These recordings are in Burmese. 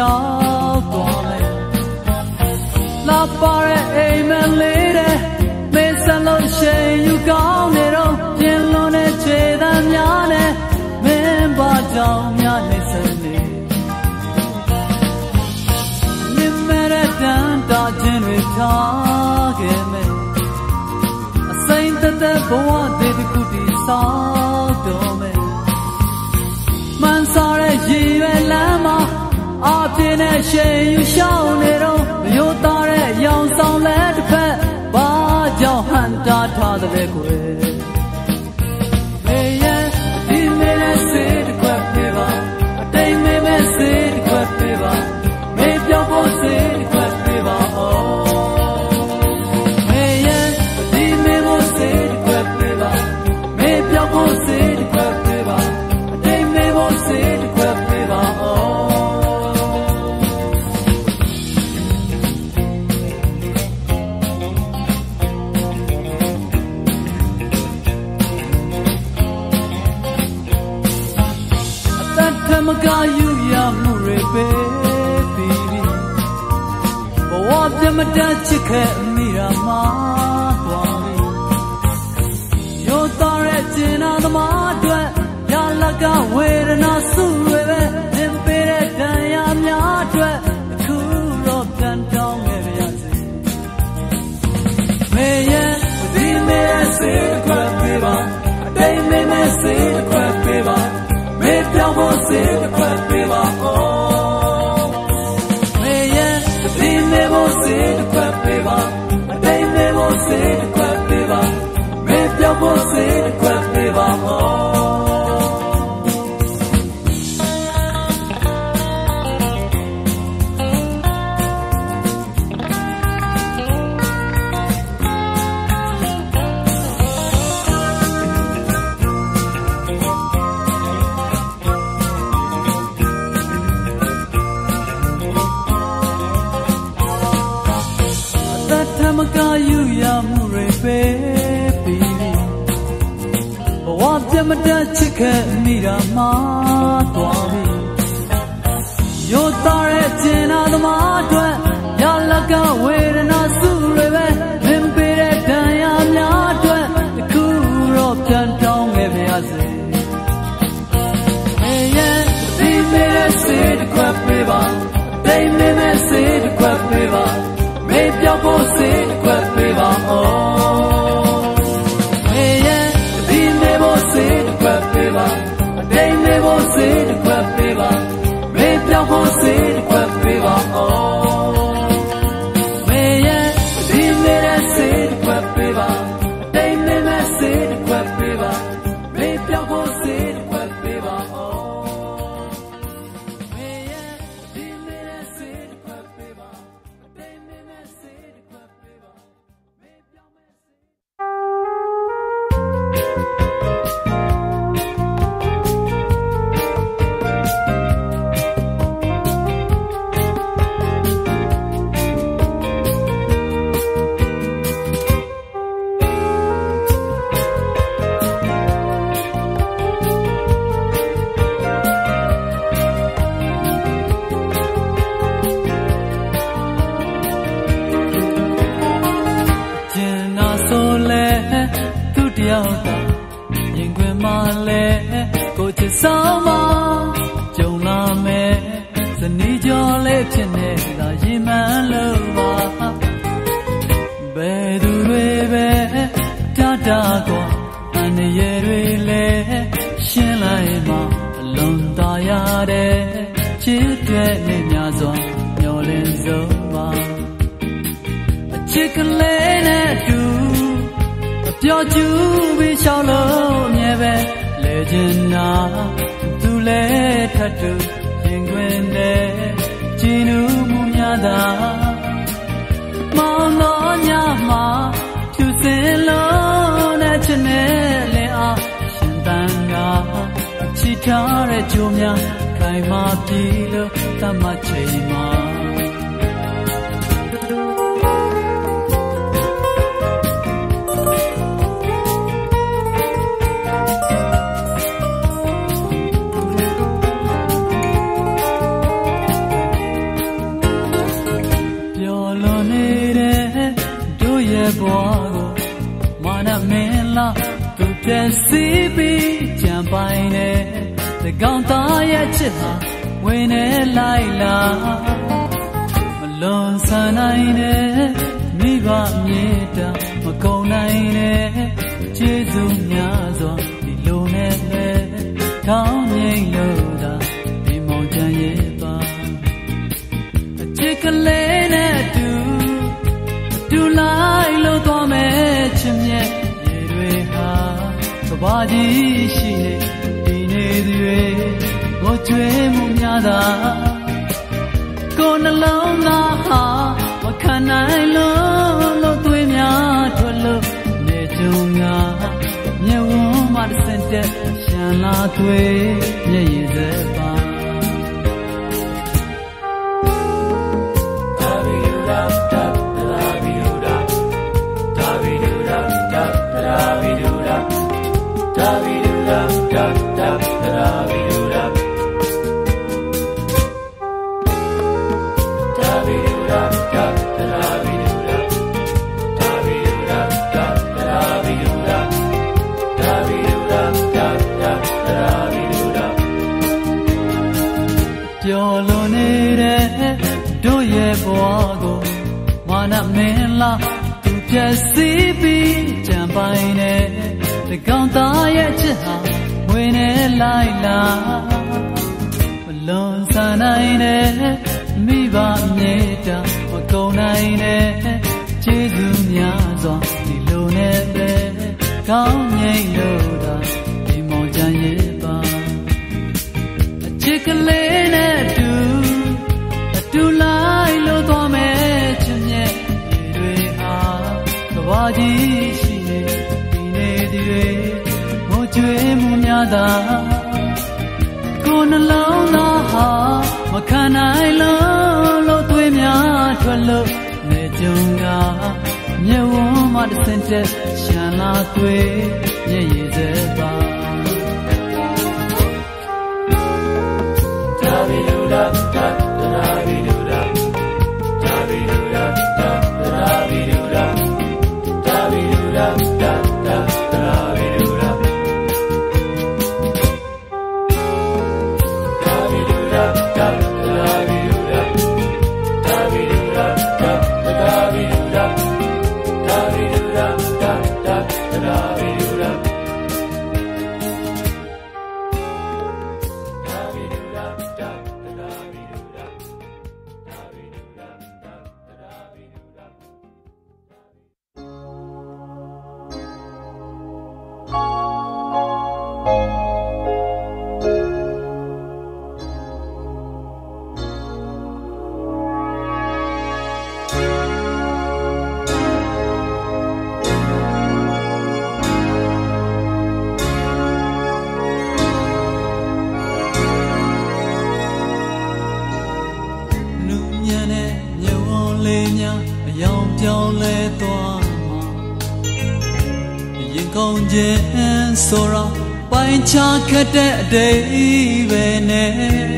ရောက်သွားမယ်လာပါရဲ့အိမ်မလေးတဲ့မင်းစလုံးရှိန်ယူကောင်းနေတော့ပြင်းလွန်တဲ့ခြေသံများနဲ့မင်းပါကြောင်များနေစနေမြင်မဲ့တဲ့တန်တာချင်းတွေထားခဲ့မယ်အစိမ့်သက်သက်ဘဝတွေတစ်ခုတည်းဆောက်တော့မယ်မှန်စားတဲ့ရည်ရွယ်လမ်းမှာအပြင်းနဲ့ရှိန်ယူရှောင်းနေတော့ရိုးသားတဲ့ရောင်ဆောင်လက်တစ်ဖက်ဘာကြောင့်ဟန်တာထားတဲ့ကွယ်မေရဲ့ဒီမေနဲ့စေတစ်ခွက်ပေးပါအတိမ်မေမဲ့စေတစ်ခွက်ပေးပါမေပြောက်ဖို့စေတစ်ခွက်ပေးပါမေရဲ့ဒီမေမို့စေတစ်ခွက်ပေးပါမေပြောက်ဖို့စေတစ်ခွက်ပေးပါအတိမ်မေမို့စေတစ်ခွက်ပေးပါမကယူရမှုတွေပဲပြီးဘဝပြမတတ်ချစ်ခဲ့မိတာမှသွားပြီရိုးသားတဲ့ကျင်နာသမားအတွက်ရလကဝေဒနာစုတွေပဲသင်ပေးတဲ့ဒဏ်ရာများအတွက်အခုတော့ပြန်တောင်းခဲ့ရစေမေရဲ့ဒီမေစေခွဲပေးပါအတိမ်မေမေစေခွဲပေးပါမေပြောင်းဖို့စေတစ်ခွက်ပေးပါမေရဲ့ဒီမေဖို့စေတစ်ခွက်ပေးပါအတိမ်မေဖို့စေတစ်ခွက်ပေးပါမေပြောင်းဖို့စေတစ်ခွက်ပေးပါမကယူရမှုတွေပဲပြီးဘဝပြမတတ်ချစ်ခဲ့မိတာမှသွားပြီရိုးသားတဲ့ကျင်နာသမားအတွက်ရလကဝေဒနာစုတွေပဲသင်ပေးတဲ့ဒဏ်ရာများအတွက်အခုတော့ပြန်တောင်းခဲ့ပါစေမေရဲ့ဒီမေစေတစ်ခွက်ပေးပါတိမ်မေမေစေတစ်ခွက်ပေးပါမေပြောက်ဖို့စေတစ်ခွက်ပေးပါမေရဲ့ဒီမေဖို့စေတစ်ခွက်ပေးပါအတိမ်မေဖို့စေတစ်ခွက်ပေးပါမေပြောက်ဖို့စေတစ်ခွက်ပေးပါမေရဲ့ဒီမေရဲ့စေတစ်ခွက်ပေးပါအတိမ်မေမဲ့စေတစ်ခွက်ပေးပါမေပြောက်ဖို့စေတစ်ခွက်ပေးပါမေရဲ့ဒီမေရဲ့စေတစ်ခွက်ပေးပါအတိမ်မေမဲ့စေတစ်ခွက်ပေးပါမေပြောက်မဲ့စေရင်ခွင်မှလဲကိုချစ်ဆောင်မကြုံလာမယ်ဇနီးကျော်လေးဖြစ်နေတာရင်မှန်လို့ပါဘယ်သူတွေပဲတတာကွာအန္တရာယ်တွေလဲရှင်းလိုက်မှအလွန်သာရတဲ့ချစ်တဲ့နေများစွာမျောလင်းဆုံးပါအချစ်ကလေးနဲ့တူပြောကျူပြီးရှောင်းလို့မြဲပဲလဲကျင်နာသူလဲထပ်တူရင်ခွင်နဲ့ကြည်နူးမှုများသာမောင်တော်ညမှာဖြူစင်လုံးနဲ့ချစ်နေလဲအားရှင်တန်ကချစ်ထားတဲ့ကြိုးများခိုင်မာပြီလို့သတ်မှတ်ချိန်မှာစီးပြီးကြံပိုင်နေတကောင်သားရဲ့ချစ်ဟာဝင်နေလိုက်လာမလွန်ဆန်နိုင်နဲ့မိဘမြေတာမကုန်နိုင်နဲ့ကျေးဇူးများစွာဒီလိုနဲ့ပဲကောင်းငိမ့်လို့သာဒီမောင်ချမ်းရဲ့ပါအချစ်ကလေးနဲ့တူလိုက်လို့သွားမယ်ချစ်မြတ်ရေတွေဟာကဘာကြီးရှိနေဒီနေတွေကိုကြွေးမှုများသာကိုယ်နှလုံးသားဟာမခံနိုင်လို့သွေးများထွက်လို့နေကြုံငါမျက်ဝန်းမှတစ်စက်တက်ရှမ်းလာသွေးမျက်ရည်စက်ပါပျော်လွန်နေတဲ့တို့ရဲ့ဘဝကိုမာနမင်းလားသူပြည့်စည်ပြီးကြံပိုင်နေတကောင်သားရဲ့ချစ်ဟာဝင်နေလိုက်လာမလွန်ဆန်နိုင်နဲ့မိဘမြေတာမကုန်နိုင်နဲ့ကျေးဇူးများစွာဒီလိုနဲ့ပဲကောင်းငိမ့်လို့သာဒီမောင်ချမ်းရဲ့ပါအချစ်ကလေးနဲ့တူလိုက်လို့သွားမယ်ချစ်မြတ်တွေဟာကဘာကြီးရှိနေဒီနေတွေကိုကြွေးမှုများသာကိုယ်နှလုံးသားဟာမခံနိုင်လို့သွေးများထွက်လို့နေကြုံကမျက်ဝန်းမှတစ်စင်တက်ရှမ်းလာသွေးမျက်ရည်စက်ပါဒါဗီဒူဒါဒါဗီဒူဒါဒါဗီဒူဒါဒါဗီဒူဒါဒါဗီဒူဒါဒါဗီဒူဒါဒါဗီဒူဒါဒါဗီဒူဒါဒါဗီဒူဒါဒါဗီဒူဒါဒါဗီဒူဒါဒါဗီဒူဒါဆိုတော့ပိုင်းခြားခက်တဲ့အတိတ်ပဲနဲ့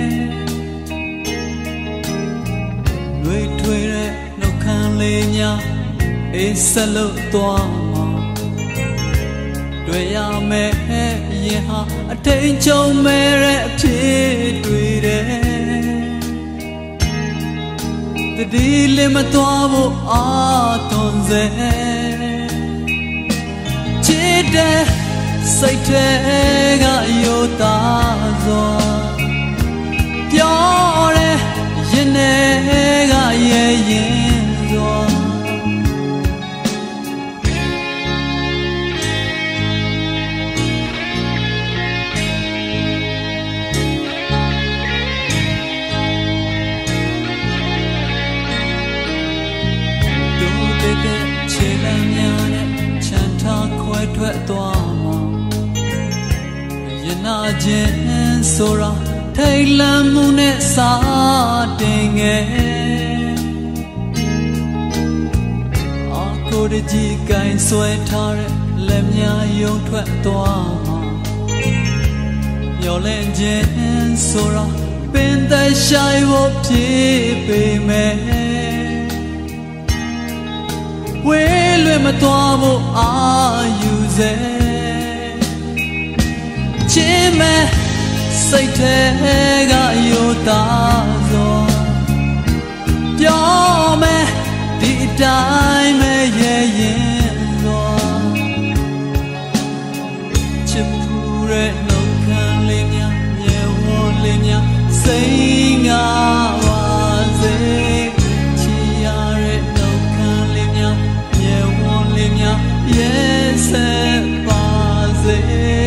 နှွေးထွေးတဲ့နှုတ်ခမ်းလေးများအေးဆက်လို့သွားမှာတွေ့ရမယ်ရင်ဟာအထိန်ချုံမဲ့တဲ့အဖြစ်တွေ့တယ်တတိလေးမသွားဖို့အာသွန်စေချစ်တဲ့စိတ်ထဲကယိုသားစွာပြောတဲ့ရင်ထဲကရဲ့ရင်စွာတို့တဲ့ခြေလမ်းများနဲ့ချမ်းသာခွဲထွက်သွားနာခြင်းဆိုတာထိတ်လန့်မှုနဲ့စာတင်ငယ်အကိုတကြီးကိုင်းဆွဲထားတဲ့လက်များယုံထွက်သွားမှာမျောလင့်ခြင်းဆိုတာပင်သက်ရှိုင်ဖို့ဖြစ်ပေမဲ့ဝေးလွယ်မသွားဖို့အာယူစေမဲစိတ်ထဲကယိုသားစွာပြောမဲဒီအတိုင်းပဲရဲ့ရင်စွာချစ်ဖူးတဲ့နှုတ်ခမ်းလေးများမြေဝန်းလေးများစိတ်ငါပါစေချီရတဲ့နှုတ်ခမ်းလေးများမြေဝန်းလေးများရဲ့ဆက်ပါစေ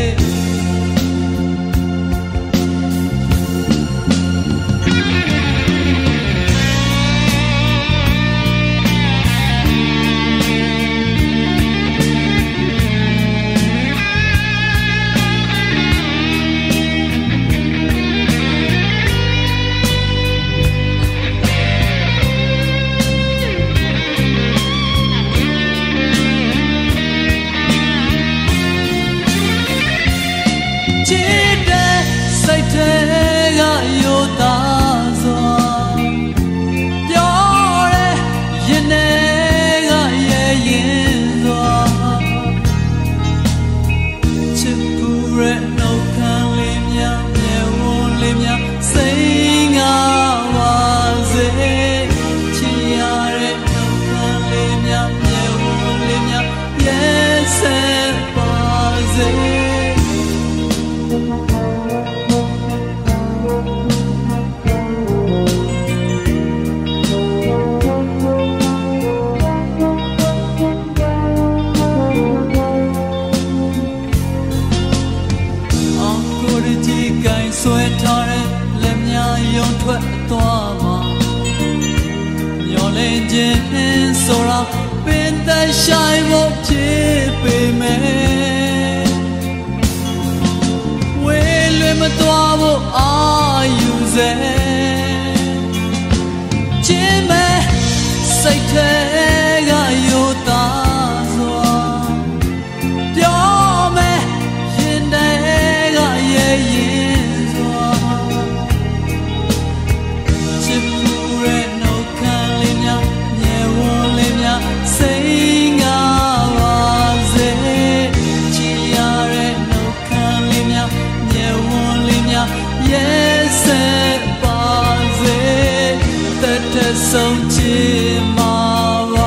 ဆွဲထားတဲ့လက်များယုံထွက်သွားမှာမျောလင်းခြင်းဆိုတာပင်သက်ဆိုင်ဖို့ဖြစ်ပေမဲ့ဝေးလွင်မသွားဖို့အာယူစေခြင်းမဲ့စိတ်ထဲကယိုသားစွာပြောမဲ့ရင်ထဲကရဲ့ရင်စိတ်ငါပါစေချီရတဲ့နှုတ်ခမ်းလေးများမြေဝန်းလေးများရဲ့ဆက်ပါစေသက်သက်ဆုံးချင်မှာပါ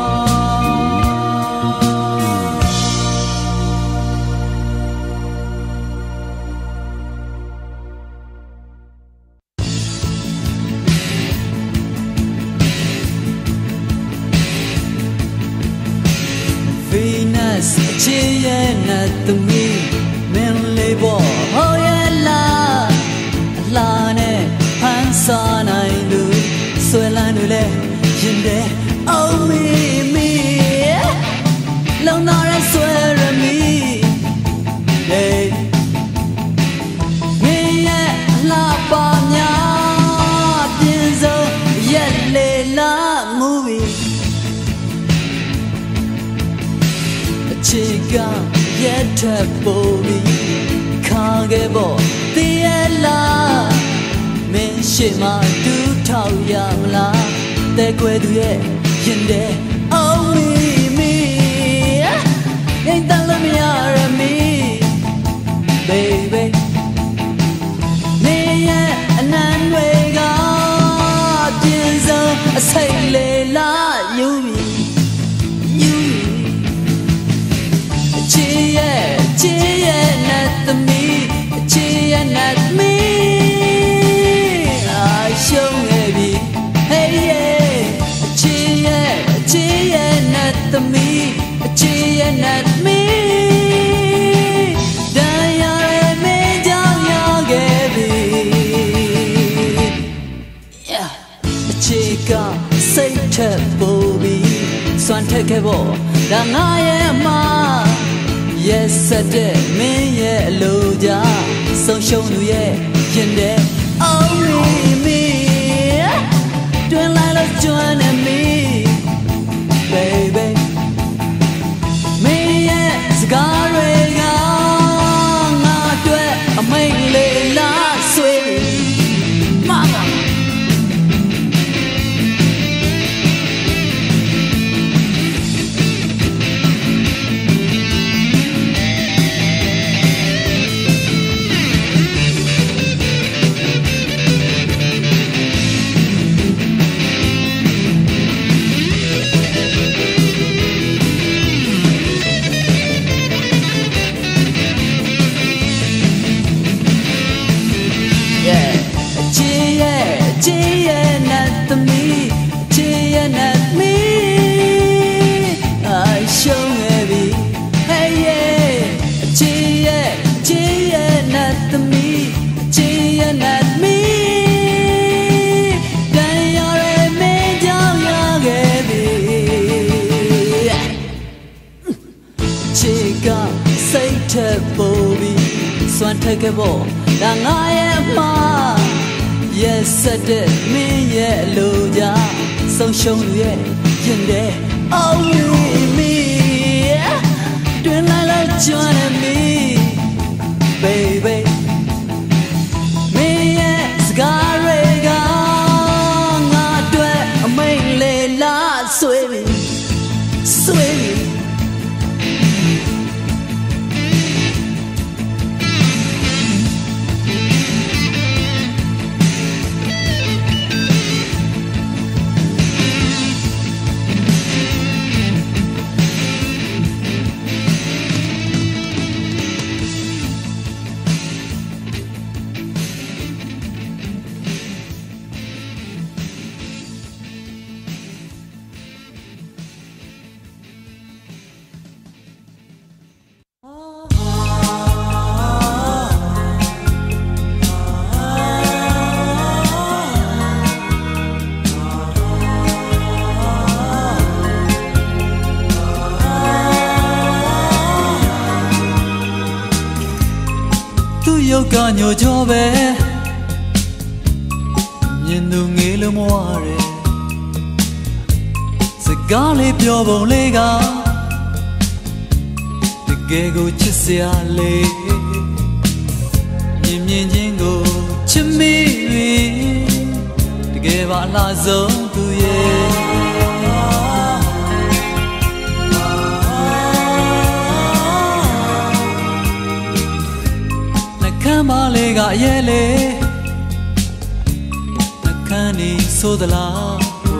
Venus ချစ်ရဲ့နဲ့သမီးမင်းလေးပေါ်ဟောရဲ့လားအလားနဲ့ဖန်ဆာနိုင်လို့ဆွဲလန်းလို့လဲရင်တဲ့ Oh me me လုံတော်ရဲ့ဆွဲရမီ Hey မင်းရဲ့အလားပါများပြင်းစုံရဲ့လေလား movieချီကရဲ့ထပ်ပေါ်ပြီးခါခဲ့ဖို့တည်ရလားမင်းရှိမှဒူးထောက်ရမလားတဲ့ကွယ်သူရဲ့ရင်တဲ့ Oh me me ရင်တလို့မရရမီ Baby နေရဲ့အနံတွေကပြင်းစုံအစိတ်လေလားယူပြီးချီရဲ့နဲ့သမီးချီရဲ့နဲ့သမီးအရှုံးနေပြီ Hey yeah ချီရဲ့နဲ့သမီးချီရဲ့နဲ့သမီးတန်ရရဲ့မင်းကြောင့်ရခဲ့ပြီ Yeah ချီကစိတ်ထက်ပိုပြီးစွမ်းထက်ခဲ့ဖို့ဒါငါရဲ့အမှားYes, I did. Me, yeah, Luja. So show you, yeah, in there. Only me. Doing like a joining me, baby. Me, yeah, cigar, not do it. I make it last sweet. Mama. Not the me, not me. I show me, hey yeah, not the me, not me. Then you're a man, Chica, say to Bobby, Swan take a ball, and I am ma. Yes, I did me, yeah, Luja. So show me, yeah, oh, me, doing like joining me, baby. Me, yes, Garriga, not do it, I may lay la, swimming, swimming. Yoga nyo jobe Nyindu ngelu mware Segale pyo bon lega Tegego chisya le Nyimyin jingo chimi Tegeba la zong tu ye Malega yele Nakani sodala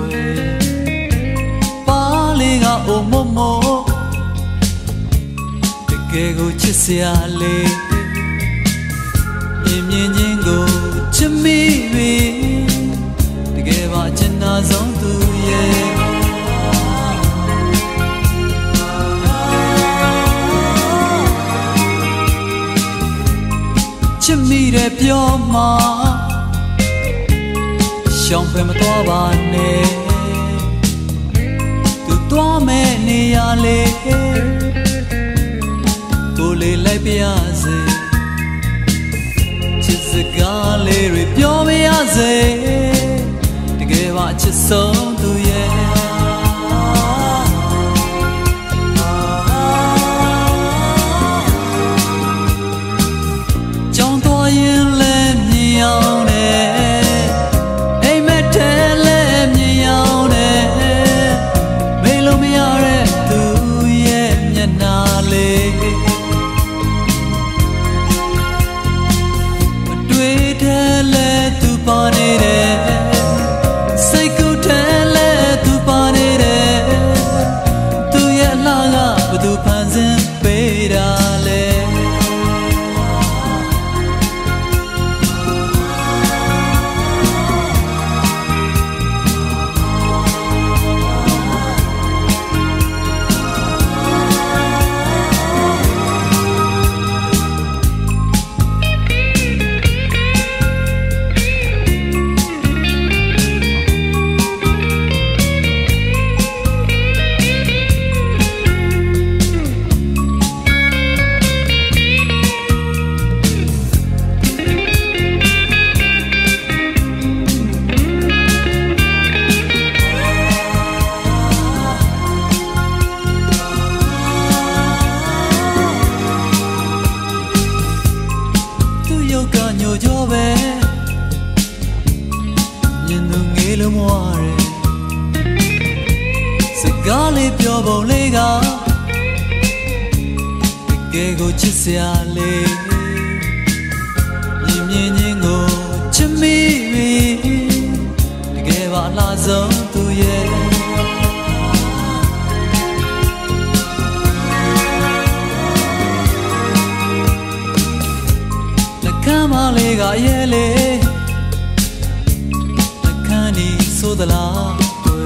Palega o momo Tegego chisya le Yimyin jingo chimi Tegeba china zong tu ye Chimmy de pioma Champe me tua bane Tu tua me ni ale Kole lai piaze Chizgale ri piomi aze Tegeva chisong tu ye la tue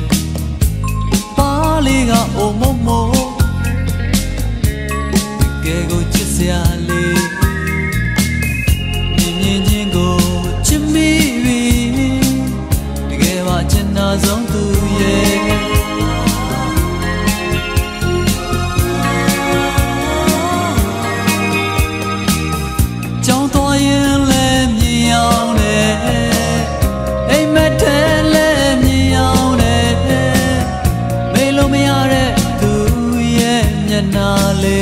Paliga o momo Ke go chisia le Nyin nyin go chimi bi Dige ba china song tu ye Chong toa yin le mi yang le Ai ma the le mi yang le Me lo me ya de tu ye myan na le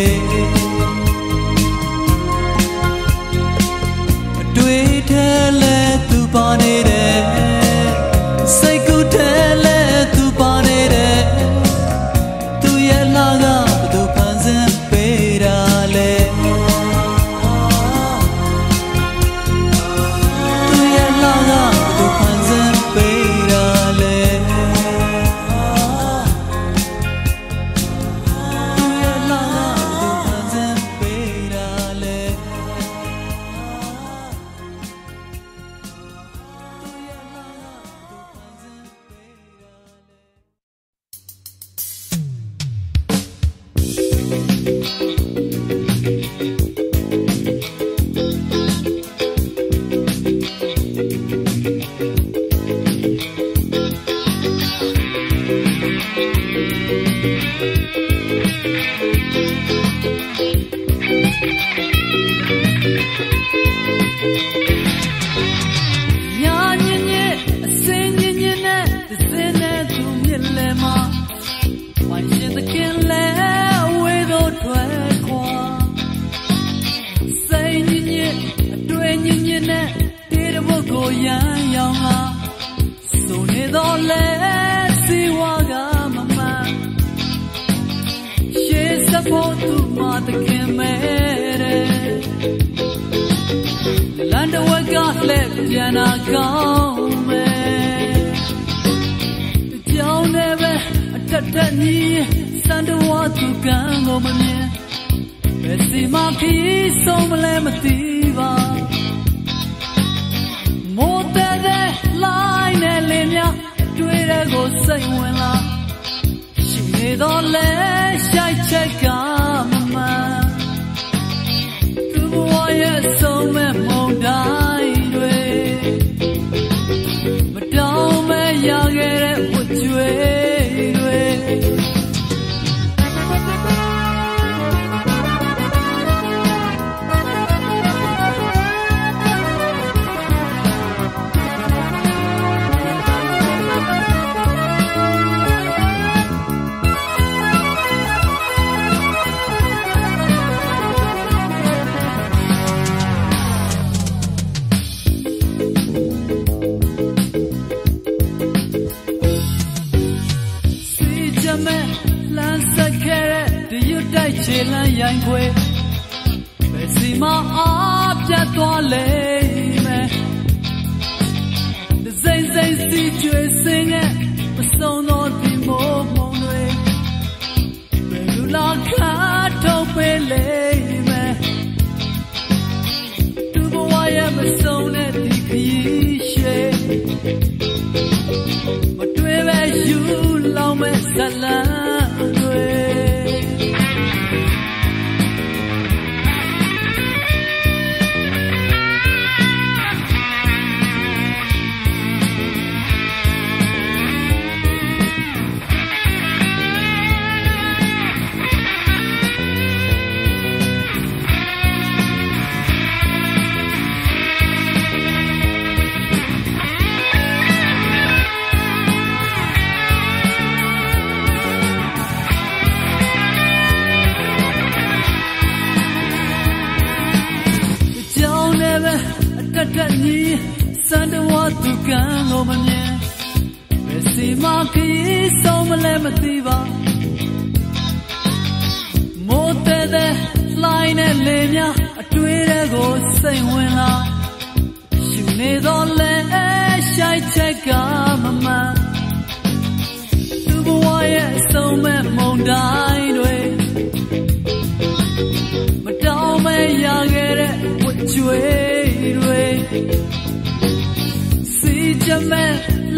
Adwi the le tu pa ne de Sai ku the le tu pa ne de Tu ye la ga tu phan sin pe da le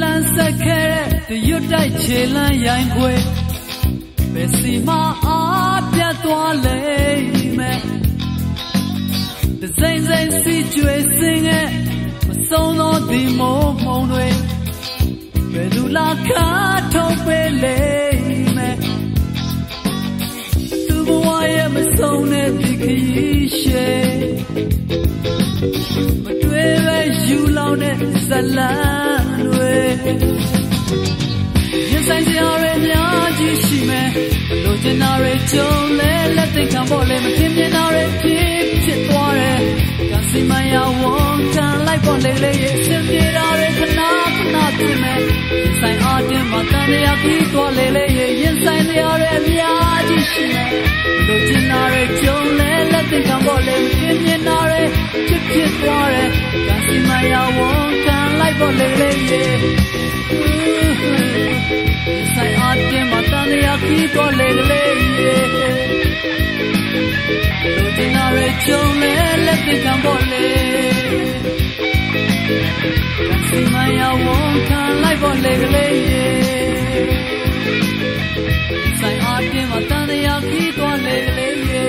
lăn sa khe the yut dai che lan yang kwe be si ma a piat twa le me the zain zain si jwe sing e ma song no di mo mong dwe be lu la kha thau pe le me tu bwa ye ma song ne di khi she ma twe be yu lao ne sa lan dwe yin sai sia re mya ji shi me lo chin na re chong le let think kan bo le ma tin pin na re phit twa re ka si ma ya won tan lai bo le le ye sin pi da re khana khana tu me yin sai a tin ma tan ya ki twa le le ye yin sai sia re mya ji shi me lo chin na re chong le let think kan bo le ma tin pin na re phit twa re ka si ma ya won tan lai bo le le ye sai aate matan ya ki ko le le ye lo dinare chong le le te kan bo le si ma ya won kan lai bo le le ye sai aate matan ya ki ko le le ye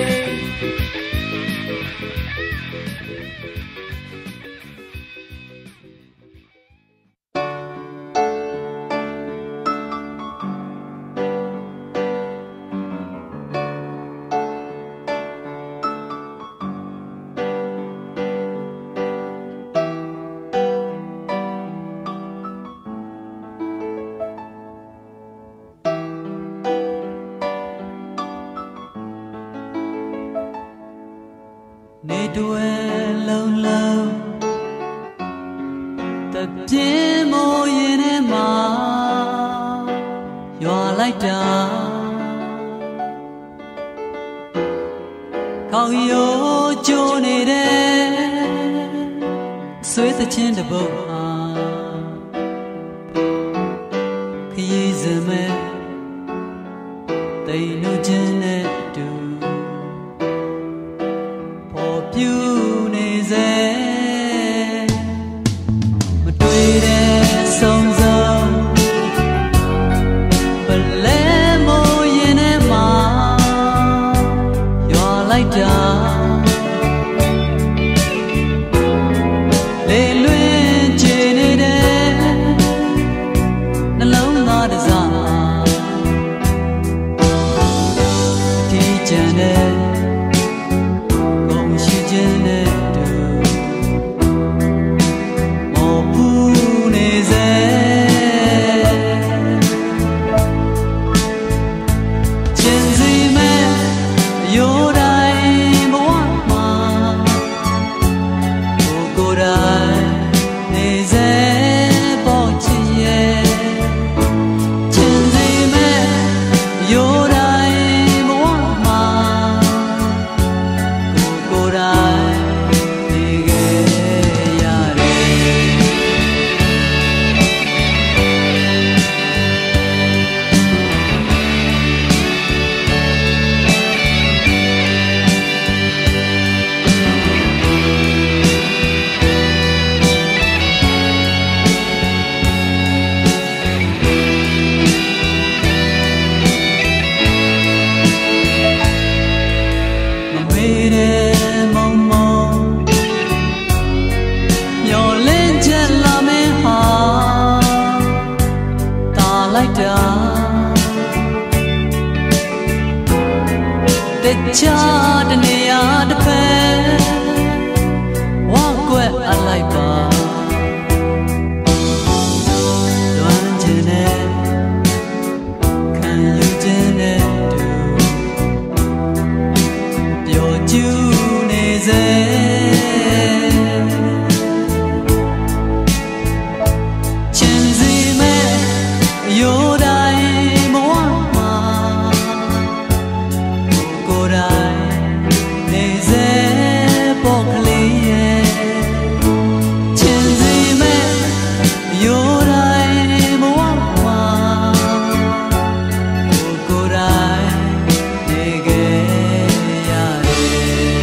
နေတွေလုံးလုံးတပြင်းမိုးရင်ထဲမှာရွာလိုက်တာခေါင်းရိုးကျိုးနေတဲ့ဆွေးသချင်းတစ်ပုဒ်ဟာခရီးစမဲ့တိမ်နှုတ်ခြင်းနဲ့တူပြူနေစေမတွေ့တဲ့ဆုံးစုံပလဲမိုးရင်ထဲမှာရွာလိုက်တာလေလွင်ချေနေတဲ့နှလုံးသားတစ်စားဒီကြံတဲ့ချာတနေရာတစ်ဖက်ဝါကွက်အလိုက်ပါလွမ်းခြင်းနဲ့ခံယူခြင်းနဲ့တူပျော်ကျူးနေစေချင်းစီမဲ့ရိုးတိုင်းမဝမှာကိုယ်တိုင်နေစေပေါ့ကလေးရဲ့ချင်းစီမဲ့ရိုးတိုင်းမဝမှာကိုယ်တိုင်နေခဲ့ရတယ်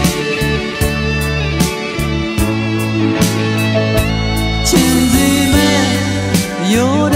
ချင်းစီမဲ့ရိုး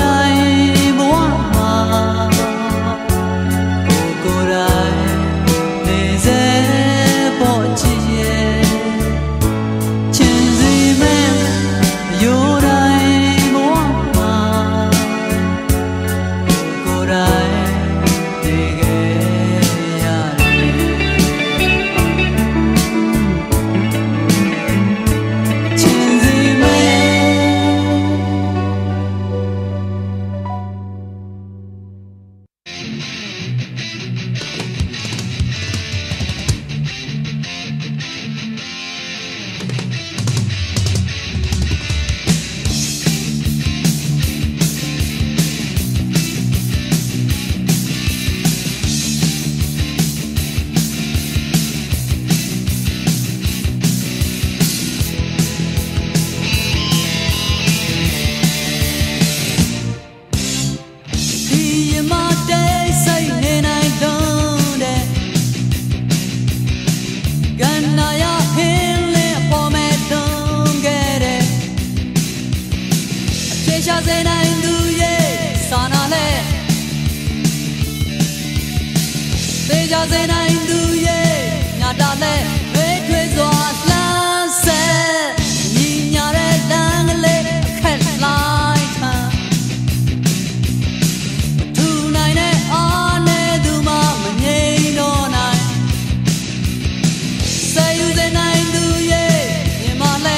cha se nai du ye sa na le te cha se nai du ye nya ta le ve thwe swa lan se ni nya de dan le khat lai tha tu nai ne a ne du ma ma nyai no nai sa yu se nai du ye yin ma le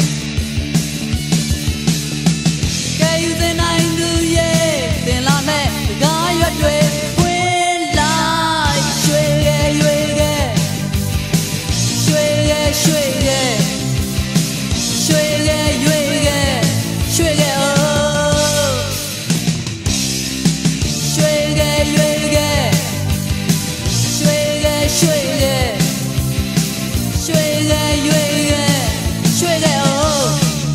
ke yu se nai du ye tin la le ga ywa twe kwin lai shwe ye ywe ge shwe ye shwe ye shwe ye ywe ge shwe ge oh shwe ge ywe ge shwe ge shwe ge shwe ge ywe ge shwe ge oh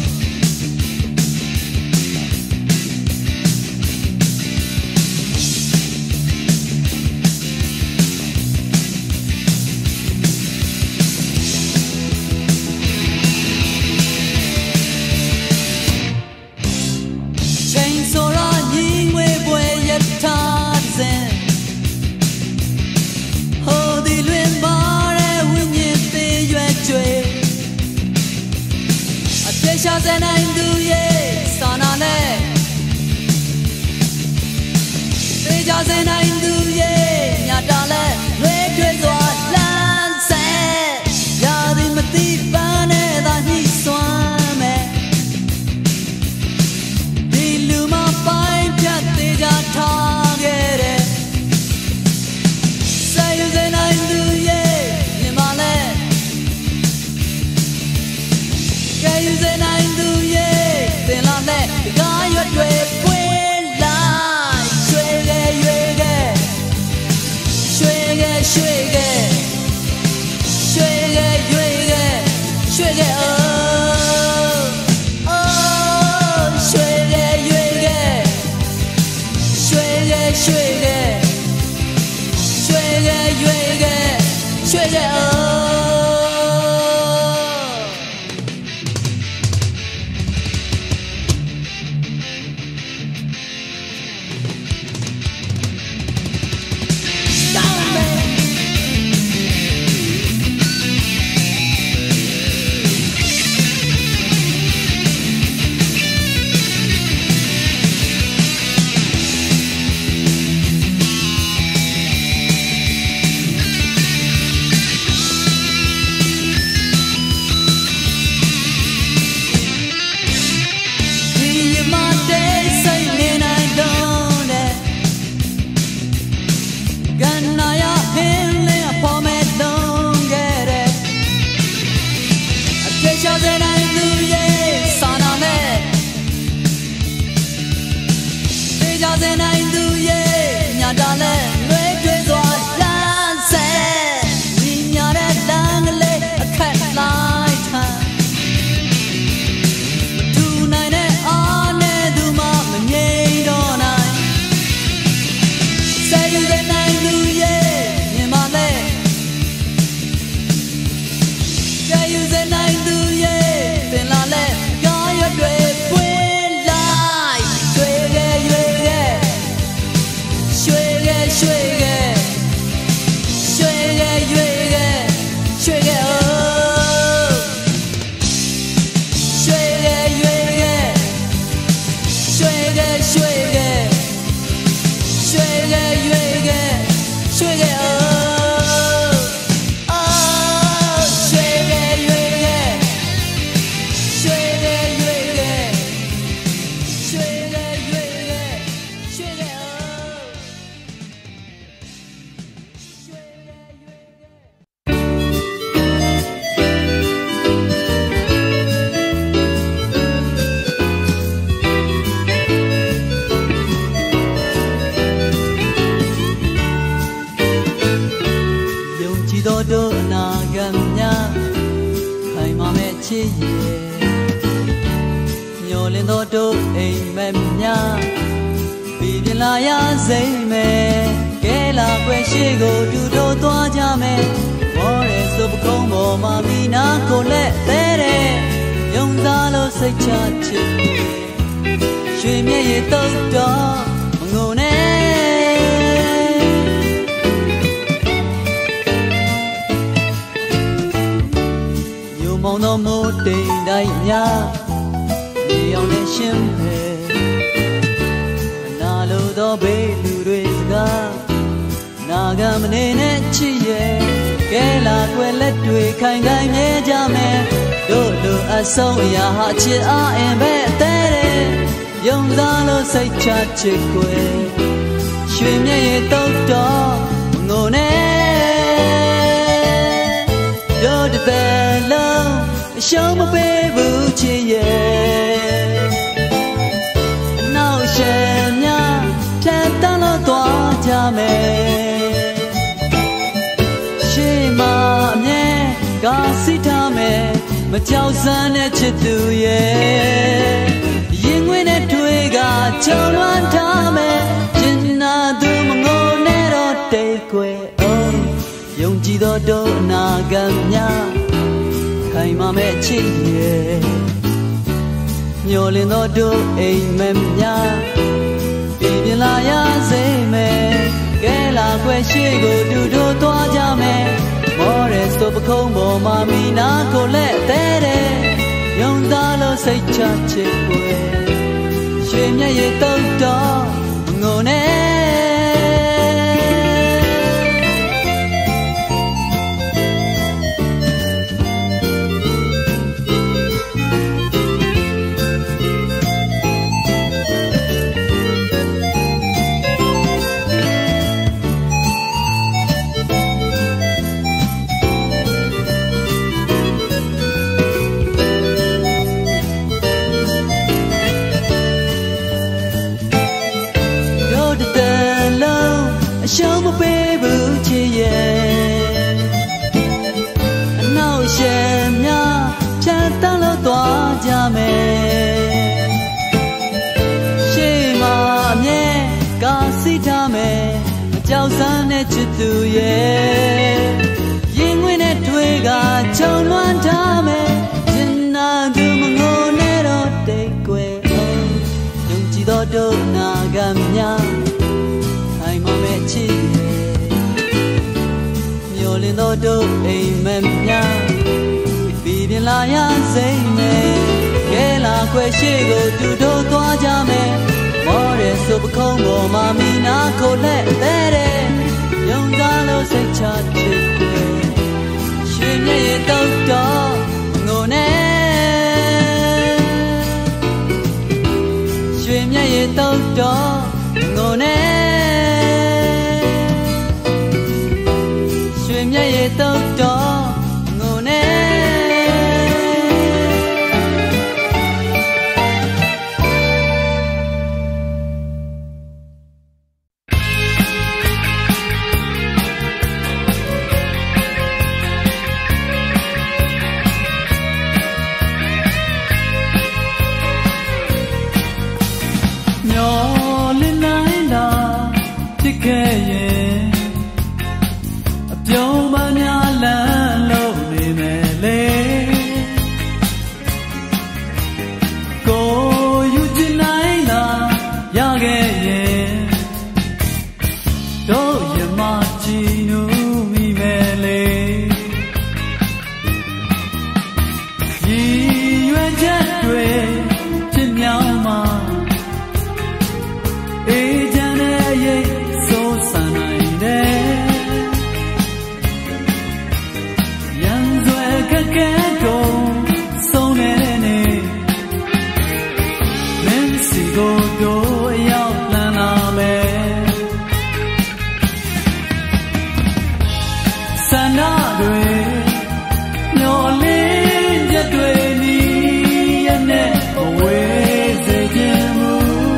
Chain so ra nhìn quê quê yết tha sen hồ đi luyện ba re win nhiệt tê yue chue a thế cha sen anh du ye sa na le thế cha sen anh du ye nya ta le lue thwe swa lan se ya di ma ti ba ne da ni swan me di lu ma pai pyat te ja tha ge de sa yu se nai du ye yin ma le ke yu se nai du ye tin la le ga ywa twe kwin lai shwe ge ywe ge shwe ge shwe ge shwe ge ywe ge shwe ge oh oh shwe ge ywe ge shwe ge shwe ge shwe ge ywe ge shwe ge oh down man Di ma de sai ne nai don de gan na ya hin le po me don ge de a te cha se nai du ye sa na le te cha se nai du ye nya ta le lue thwe swa lan se ni nya de dan le a khat lai tha tu nai ne a ne du ma ma nyai do nai sa yu se nai du ye yin ma le ke yu se nai du ye tin la le ga ywa twe kwin lai shwe ge ywe ge shwe ge shwe ge shwe ge ywe ge shwe ge oh shwe ge ywe ge shwe ge shwe ge shwe ge ywe ge shwe ge oh oh shwe ge ywe ge shwe ge ywe ge shwe ge ywe ge shwe ge oh shwe ge ywe geယုံကြည်သောတို့အနာဂတ်များခိုင်မာမဲ့ချစ်ရဲ့မျောလင်းသောတို့အိမ်မက်များပြီးပြလာရစိမ့်မယ်ကဲလာွယ်ရှိကိုတူတို့သွားကြမယ်မောရဲဆိုပကုံးပေါ်မှာမိနာကိုလက်သေးတယ်ယုံသားလို့စိတ်ချချစ်ရွှေမြတ်ရဲ့တုတ်တော်မငုံနဲ့ညိုမောင်သောမိုးတိမ်တိုင်းများနေအောင်နဲ့ရှင်းပဲနာလိုသောဘေးလူတွေစကားနာဂမနေနဲ့ချစ်ရဲ့ကဲလာကွယ်လက်တွေခိုင်ခိုင်မြဲကြမယ်တို့လူအဆုံးအရာဟာချစ်အားအင်ပဲအသေးတယ်ယုံသားလို့စိတ်ချချစ်ကွယ်ရွှေမြတ်ရဲ့တုတ်တော်ငုံနဲ့တို့တစ်သက်လုံးအရှုံးမပေးဘူးချစ်ရဲ့အနောက်ရှယ်များဖြတ်တန်းလို့သွားကြမယ်ရှေ့မှာအမြဲကားစီထားမယ်မကြောက်စမ်းတဲ့ချစ်သူရဲ့ရင်ခွေနဲ့တွေးကချုံလွှမ်းထားမယ်ကျင်နာသူမငိုနဲ့တော့တိတ်ခွေအောင်ယုံကြည်သောတို့အနာဂတ်များခိုင်မာမဲ့ချစ်ရဲ့မျောလင်းသောတို့အိမ်မက်များပြည်ပြလာရစေမယ်ကဲလာခွဲရှိကိုတူတို့သွားကြမယ်မောရဲဆိုပခုံးပေါ်မှာမိနာကိုလက်သေးတယ်ယုံသားလို့စိတ်ချချစ်ွယ်ရွှေမြတ်ရဲ့တုတ်တော်ငုံနဲ့ရှုံးမပေးဘူးချစ်ရဲ့အနောက်ရှယ်များဖြတ်တန်းလို့သွားကြမယ်ရှေ့မှာအမြဲကားစီထားမယ်မကြောက်စမ်းတဲ့ချစ်သူရဲ့ရင်ခွေနဲ့ထွေးကချုံလွှမ်းထားမယ်ကျင်နာသူမငိုနဲ့တော့တိတ်ကွယ်အောင်ယုံကြည်သောတို့နာဂတ်များမမဲ့ချစ်မျောလင်းသောတို့အိမ်မက်များပြည်ပြလာရစိမ့်မယ်ကဲလာခွဲရှိကိုတူတို့သွားကြမယ်မောရဲဆိုပခုံးပေါ်မှာမိနာကိုလက်သေးတယ်ယုံသားလို့စိတ်ချချစ်ွယ်ရွှေမြတ်ရဲ့တုတ်တော်ငုံနဲ့ရွှေမြတ်ရဲ့တုတ်တော်ငုံနဲ့မြတ်ရဲ့တုတ်တော်ငုံနဲ့မျောလင်းနိုင်တာဖြစ်ခဲ့ရဲ့ပြုံးမများလမ်းလို့နေမယ်လေကိုယူချင်နိုင်တာရခဲ့ရဲ့တို့ရမချီနူးမိမယ်လေရည်ရွယ်ချက်တွေဖြစ်မြောက်မှာအေးချမ်းတဲ့ရိတ်ဆိုးဆန်နိုင်တယ်ကဲကုန်ဆုံးနေနေမင်းစီကိုတို့ရောက်လန်းလာမယ်ဆန္ဒတွေမျောလင်းချက်တွေနီးရနဲ့အဝေးစေခြင်းမူ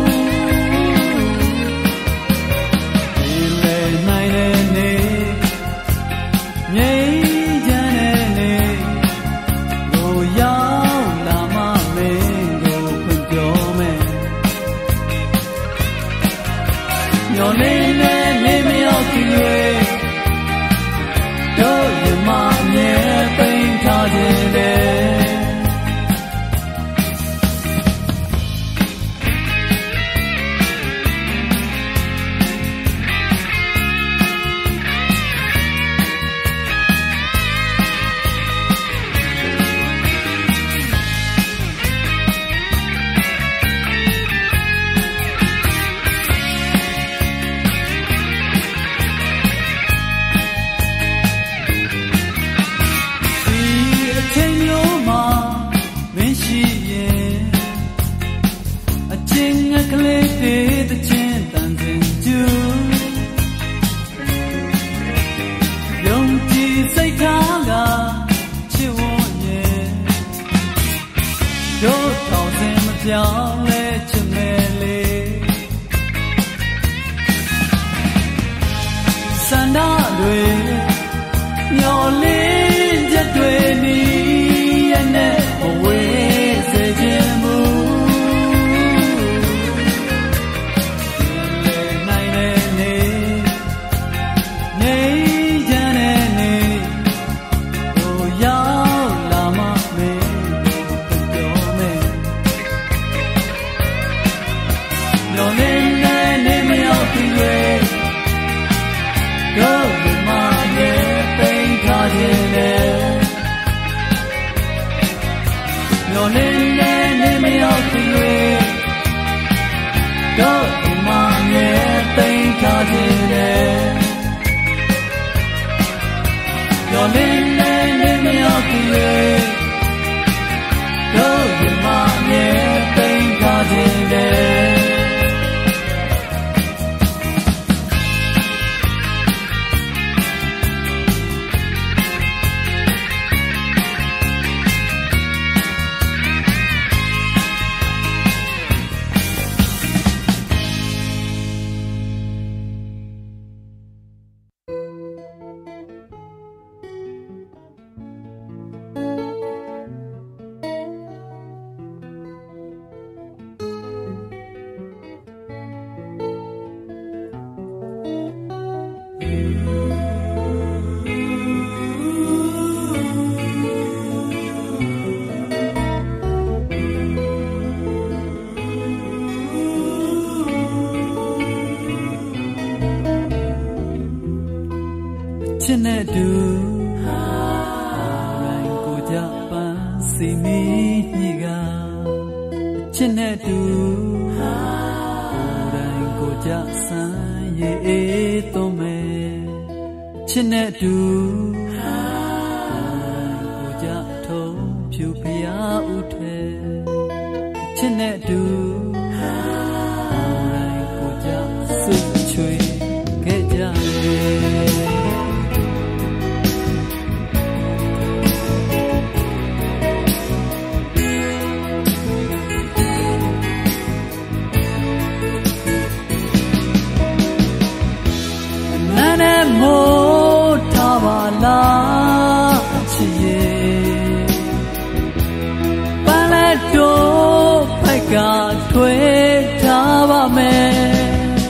ဒီလေနိုင်တဲ့နေငြိမ်းမျောလင်းနဲ့နေမရောက်ခင်တွေတို့ရမအမြဲပိန်ထားခြင်းနဲ့ပြောင်းလဲချင်မယ်လေစန္ဒတွေမျောလင်းချက်တွေနီးရနဲ့အဝေးစေခြင်းမူနိုင်နေနေနေကြနေနေဟိုရောက်လာမှမေပြောမယ်မျောလင်းနေမရောက်သေးရဲ့တို့မရဲ့ပိန်ထားခြင်းနဲ့မျောလင်းနေမရောက်သေးရဲ့တို့မရဲ့ပိန်ထားခြင်းနဲ့မျောလင်းနေမရောက်သေးရဲ့တို့မရဲ့ပိန်ထားခြင်းနဲ့ချစ်နဲ့တူရိုင်းကိုကြပန်းစီမီညိကချစ်နဲ့တူရိုင်းကိုကြဆန်းရေအေးသွမ်းမယ်ချစ်နဲ့တူရိုင်းကိုကြထုံဖြူဖျားဥထဲချစ်နဲ့တူရိုင်းကိုကြဆွချွေခဲ့ကြမိုးထားပါလားချစ်ရဲ့ပန်းလက်တို့ဖိုက်ကထွေးထားပါမယ်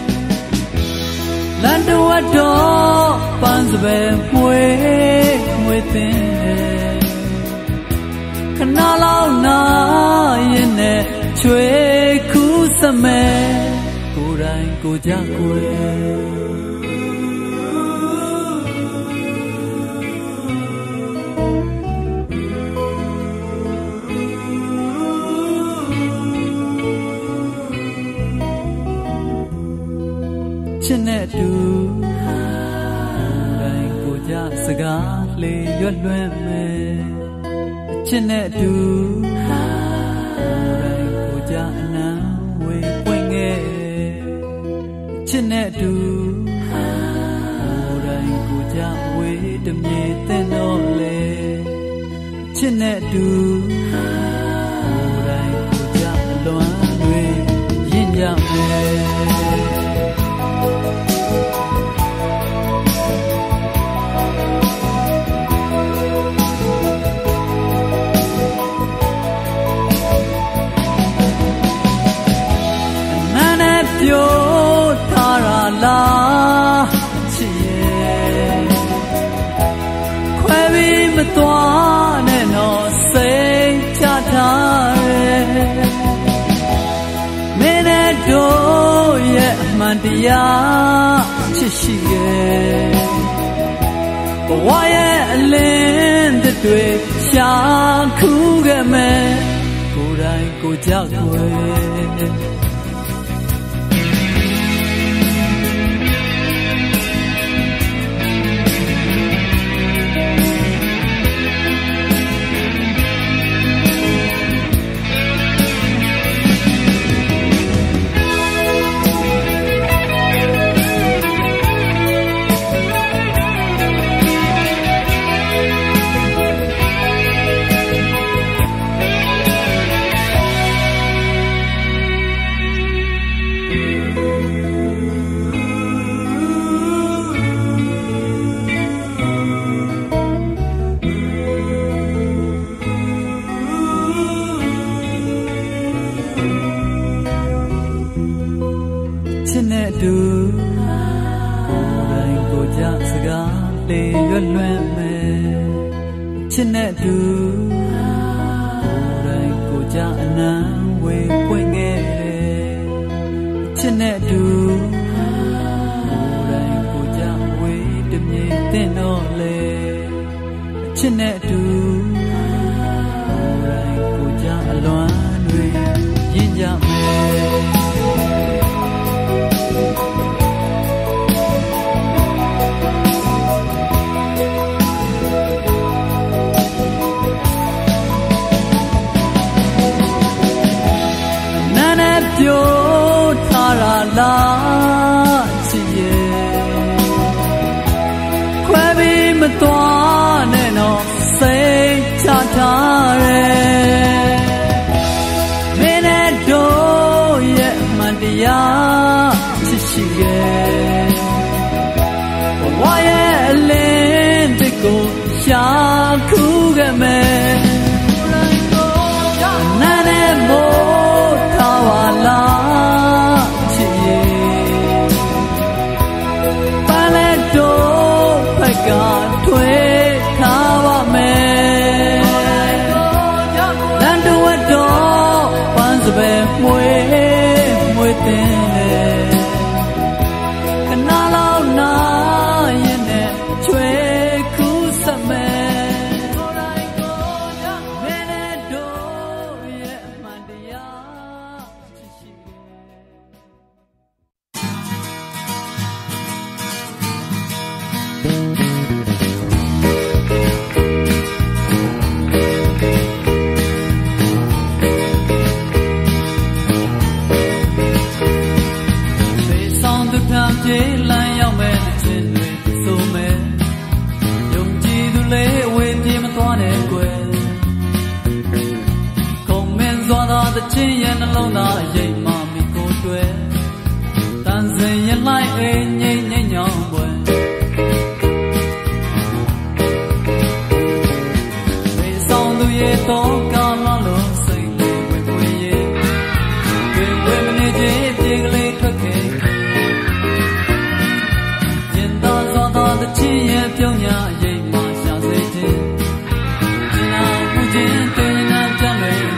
လမ်းတော်တော့ပန်းစပယ်မွေသင်းခဏလောက်နာရင်နဲ့ချွေခုစမယ်ကိုယ်တိုင်ကိုကြွယ်ချစ်နဲ့တူတိုင်းကိုကြစကားလေရွတ်လွှမ်းမယ်ချစ်နဲ့တူတိုင်းကိုကြအနံဝေပွင့်ငယ်ချစ်နဲ့တူတိုင်းကိုကြဝေတမြေတဲ့တော့လေချစ်နဲ့တူတိုင်းကိုကြအလွမ်းတွေရင့်ကြမယ်ပြောထားရလားချစ်ရဲ့ခွဲပြီးမသွားနဲ့တော့စိတ်ချထားရဲ့မင်းနဲ့တို့ရဲ့အမှန်တရားချစ်ရှိရဲ့ဘဝရဲ့အလင်းတွေရှာခုခဲ့မယ်ကိုယ်တိုင်ကိုကြောက်ွယ်နဲ့တူကိုယ်တိုင်ကိုကြစကားလေရွတ်လွင့်မယ်ချစ်နဲ့တူကိုယ်တိုင်ကိုကြအနံဝေပွင့်ခဲ့တယ်ချစ်နဲ့တူကိုယ်တိုင်ကိုကြဝေတမြေတင်တော့လေချစ်နဲ့တူကိုယ်တိုင်ကိုကြအလွမ်းတွေရင်ကြမယ်ပြိုထားရလားချစ်ရဲ့ခွဲပြီးမသွားနဲ့တော့စိတ်ချထားတယ်မင်းနဲ့တို့ရဲ့အမှန်တရားချစ်ရှိရဲ့ဘဝရဲ့အလင်းတစ်ကိုရှာခုခဲ့မယ်နာနဲ့မို့လာချစ်ရဲ့ပန်းလက်တို့ဖက်ကထွေးထားပါမယ်လမ်းတော်တော့ပန်းစပယ်မွေတင်ခဏလောက်နာရင်နဲ့ချွေကူးစမယ်မင်းနဲ့တို့ရဲ့အမှန်တရားပြေးလမ်းရောက်မဲ့ခြင်းတွေဆိုမဲ့ယုံကြည်သူလေးဝေးပြေးမသွားတဲ့ကွယ်ခုံမင်းစွာသာတခြင်းရဲ့နှလုံးသားအရေးမှမိကိုတွေ့တန်စင်ရင်လိုက်အိမ်ငိမ့်ငိမ့်ညောင်းပွဲဘေးဆောင်သူရဲ့တော့ကောင်းလောင်းလို့စိတ်လေးဝေဝေရဲ့ဝေမနေခြင်းပြေကလေးထွက်ခဲ့ချင်းရဲ့ပြုံးညာရိပ်မှရှာစေခြင်းနာမှုချင်းတင်နာကြလွယ်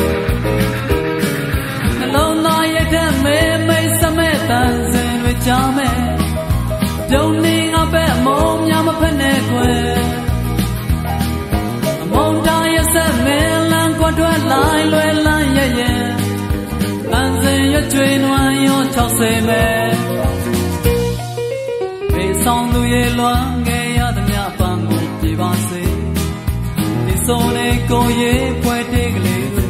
နှလုံးသားရဲ့တဲ့မေမိတ်စမဲ့တန်စင်တွေကြားမဲ့ပြုံးနေငါပဲအမုံများမဖက်နဲ့ကွယ်အမုံတားရဲ့ဆက်မင်းလန်းကွက်ထွက်လိုက်လွယ်လန်းရဲ့ရဲ့တန်စင်ရွှေနွမ်းရော60မဲ့ဆောင်သူရဲ့လွမ်းငယ်ရသမျှပန်းကိုပြေပါစေဒီဆုံးလေးကိုရေးပွဲတေးကလေးတွေ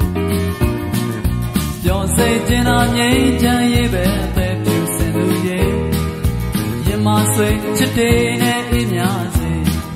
ပျော်စေခြင်းသာငြိမ်းချမ်းရေးပဲပဲပြုစင်သူရဲ့ရင်မဆွေချစ်တေးနဲ့အေးမြစေ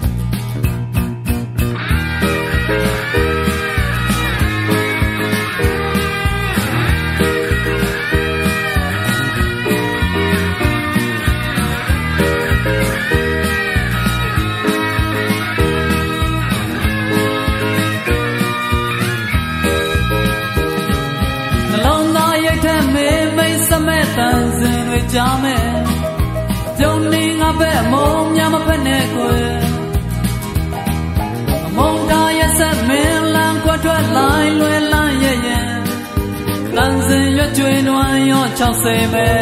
တန်စင်တွေကြားမဲ့ပြုံးနေငါပဲအမုံများမဖက်နဲ့ကွယ်အမုံတားရဲ့ဆက်မင်းလန်းကွက်ထွက်လိုက်လွယ်လန်းရဲ့ရဲ့တန်စင်ရွှေနွမ်းရော60ပဲ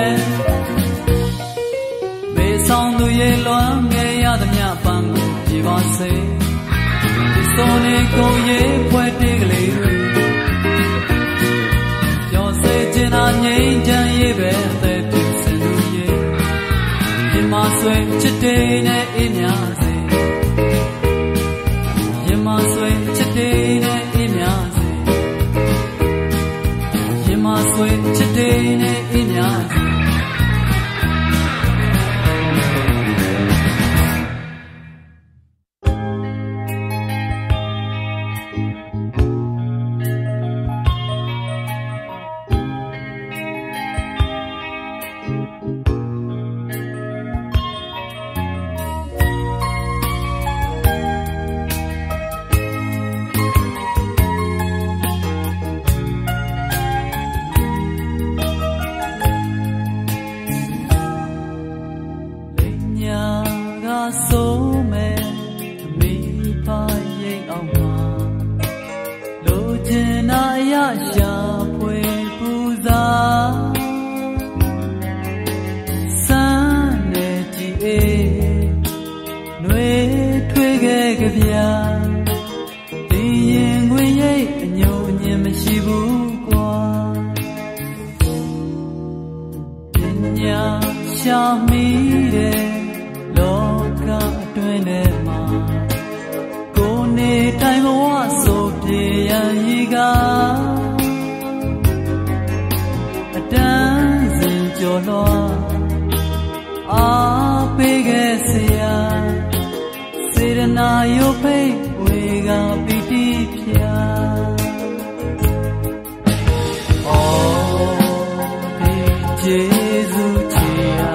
ဘေးဆောင်သူရဲ့လွမ်းငယ်ရသမျှပန်းကိုပြေပါစေဒီစိုးလေးကိုရေးပွဲတေးကလေးတွေခြင်းသာငြိမ်းချမ်းရေးပဲတဲ့ပြုစင်သူရဲ့ရင်မဆွေချစ်တေးနဲ့အေးမြစေရင်မဆွေချစ်တေးနဲ့အေးမြစေရင်မဆွေချစ်တေးနဲ့အေးမြစေရှာမိတဲ့လောကအတွင်းထဲမှာကိုယ်နေတိုင်းဘဝဆိုပြေရန်ရီကအတန်းစဉ်ကျော်လွှာအားပေးခဲ့စရာစေရနာရုပ်ဖိတ်ဝေကပီတိဖြာကျေးဇူးချီရာ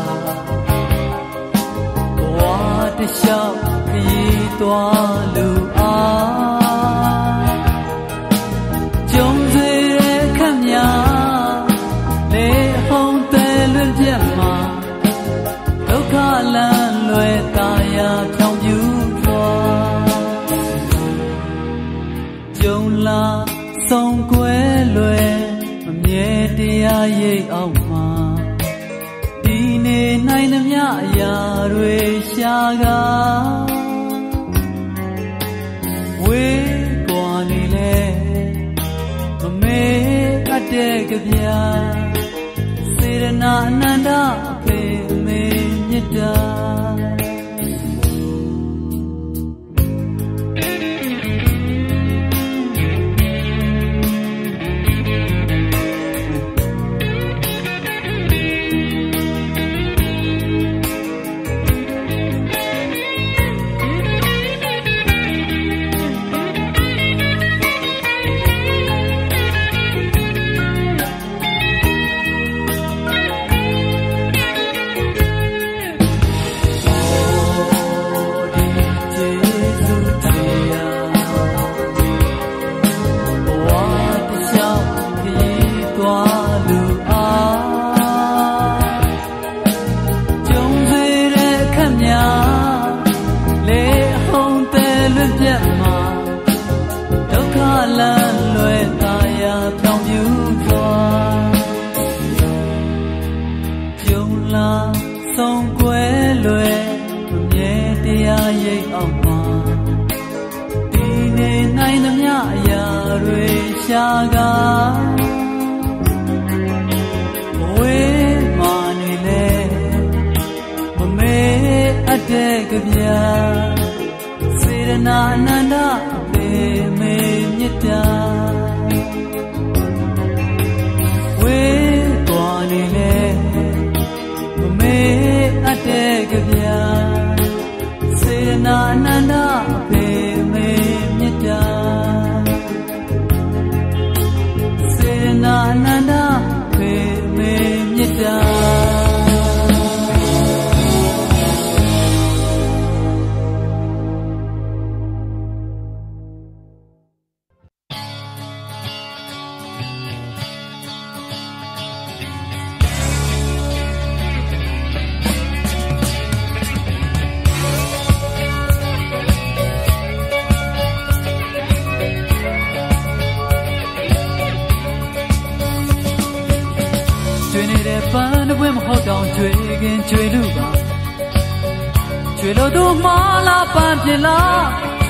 ဘဝတစ်လျှောက်ခရီးသွားလူအားကြုံစေတဲ့ခက်များလေဟုန်တယ်လွင်ပြတ်မှာဒုက္ခလန်းလွယ်တာယာဖြောင်းပြူသွားကြုံလာဆုံးကွယ်လွယ်မမြဲတရားရိပ်အောင်မှာဒီနေနိုင်သမျှအရာတွေရှာကဝေးကွာနေလေမမေ့အပ်တဲ့ကြပြစေရနာအနန္တအဖေမေမြတ်တာဆုံးကွယ်လွယ်မမြဲတရားရိပ်အောင်မှာဒီနေနိုင်သမျှအရာတွေရှာကဝေးမာနေလေမမေ့အပ်တဲ့ကြပြစေရနာအနန္တအဖေမေမြတ်တာဝေးကွာနေလေအပ်တဲ့ကြပြစေရနာအနန္တအဖေမေမြတ်တာစေရနာအနန္တအဖေမေမြတ်တာပန်းတစ်ပွင့်မဟုတ်တောင်ကျွေခင်ကျွေလူပါကျွေလို့သူမာလာပန်းပြလား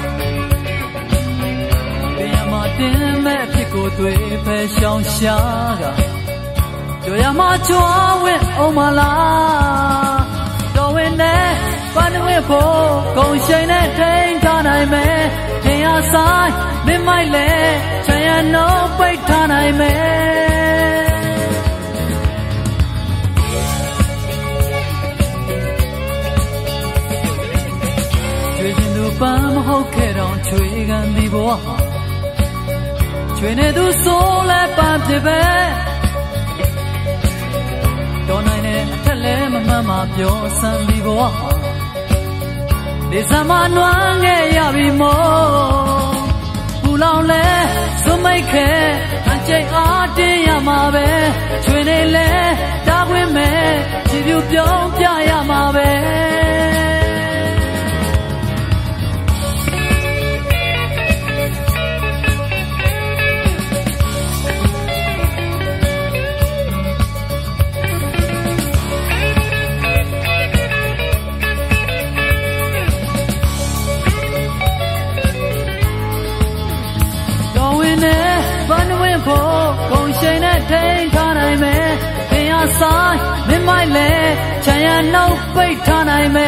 ပြန်မတင်မဲ့အဖြစ်ကိုတွေ့ဖယ်ရှောင်ရှားကတို့ရမချွားဝင့်အောင်မလားတော်ဝင်နဲ့ပန်းတစ်ပွင့်ဖို့ဂုံရှိန်နဲ့ထိန်ထားနိုင်မယ်ထင်ရဆိုင်မင်းမိုက်လေချမ်းရနှုတ်ပိတ်ထားနိုင်မယ်ပန်းမဟုတ်ခဲ့တော့ချွေကန်ဒီဘဝချွေနေသူဆိုလဲပန်းဖြစ်ပဲတော်နိုင်တဲ့အထက်လဲမမှန်မှပြောစမ်းဒီဘဝဒီစမနွမ်းငယ်ရပြီမို့ပူလောင်လဲစွမိတ်ခဲအကျိတ်အားတင်းရမှာပဲချွေနေလဲတားခွင့်မဲ့ချီပြူပြောင်းပြရမှာပဲဘန်းဝင်ဖို့ဂုံရှိန်နဲ့ထိန်ထားနိုင်မယ်သင်ရ sai mê mai lệ chạy à nâu bay thà này mê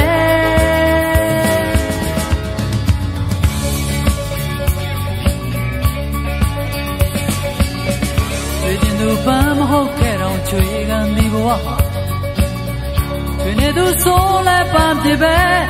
chuyện tình tu bám hốt kẻ đầu chuyện gan đi qua chuyện này tu số lại bám thì bé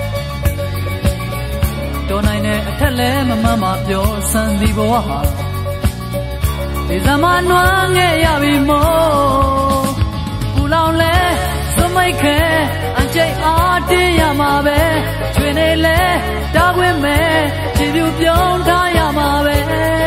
ตัวไหนเนี่ยทัดเล่มาเปียวสันดีบัวดีสามานวางเงียบอีโมกูเล่าเล่สมัยแค่อันใจอาดียามาเบ้ช่วยในเล่ดาวเวเม่ที่อยู่เปียวทายามาเบ้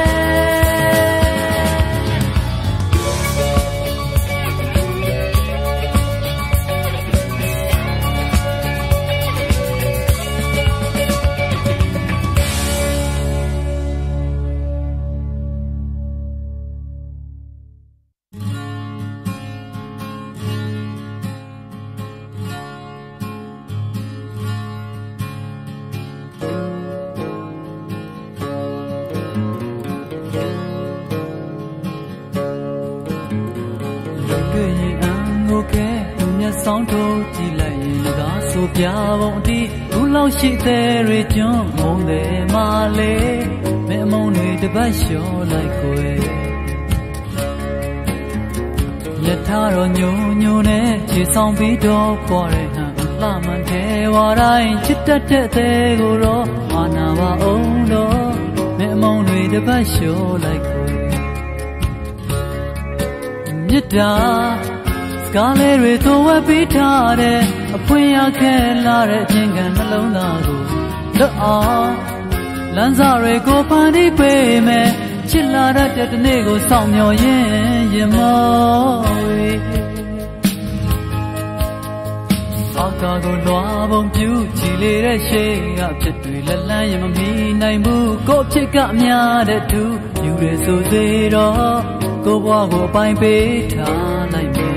สองทูจีไลลูกาสุปยาบงที่กูเล่าชิเตเรจงมงเดมาเลแม่มงนี่ตะบัดโชไลคุยยะทารอညိုညိုနဲ့ခြေဆောင်ပြီးတော့ပေါ်တဲ့ဟန်လာမန်ထဲဝါတိုင်းချစ်တတ်တဲ့သေးကိုတော့အာနာပါအောင်တော့แม่มงนี่ตะบัดโชไลคุยမြစ်တာကားလေးတွေသွဝက်ပေးထားတဲ့အဖွင့်ရခဲ့လာတဲ့အချင်းကနှလုံးသားကိုလွတ်အောင်လမ်းစာတွေကိုဖန်တီးပေးမယ်ချစ်လာတဲ့တနေ့ကိုစောင့်မျှော်ရင်ရင်မောအာကာကိုလွှာပုံပြူချီလေတဲ့ရှိကဖြစ်တွေလက်လန်းရင်မမီနိုင်ဘူးကိုဖြစ်ကအများတဲ့သူယူရဆိုစေတော့ကိုဘွားကိုအပိုင်ပေးထားလိုက်မယ်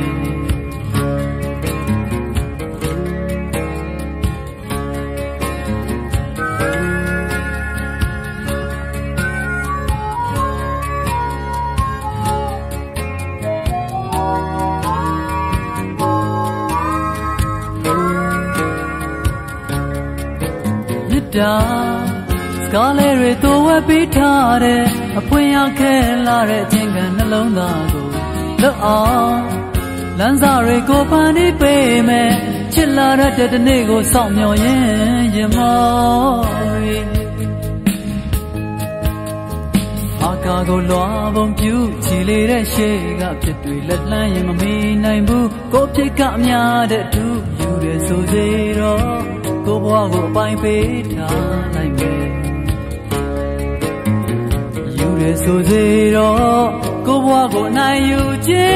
စကားလေးတွေသွဝက်ပေးထားတဲ့အဖွင့်ရခဲ့လာတဲ့အချင်းကနှလုံးသားကိုလွတ်အောင်လမ်းစာတွေကိုဖန်တီးပေးမယ်ချစ်လာတဲ့တနေ့ကိုစောင့်မျှော်ရင်ရင်မောအာကာကိုလွှာပုံပြူချီလေတဲ့ရှေ့ကဖြစ်တွေလက်လန်းရင်မမီနိုင်ဘူးကိုဖြစ်ကအများတဲ့သူယူရဆိုစေတော့ကိုဘွားကိုအပိုင်ပေးထားလိုက်မယ်ယူရဆိုစေတော့ကိုဘွားကိုနိုင်ယူခြင်း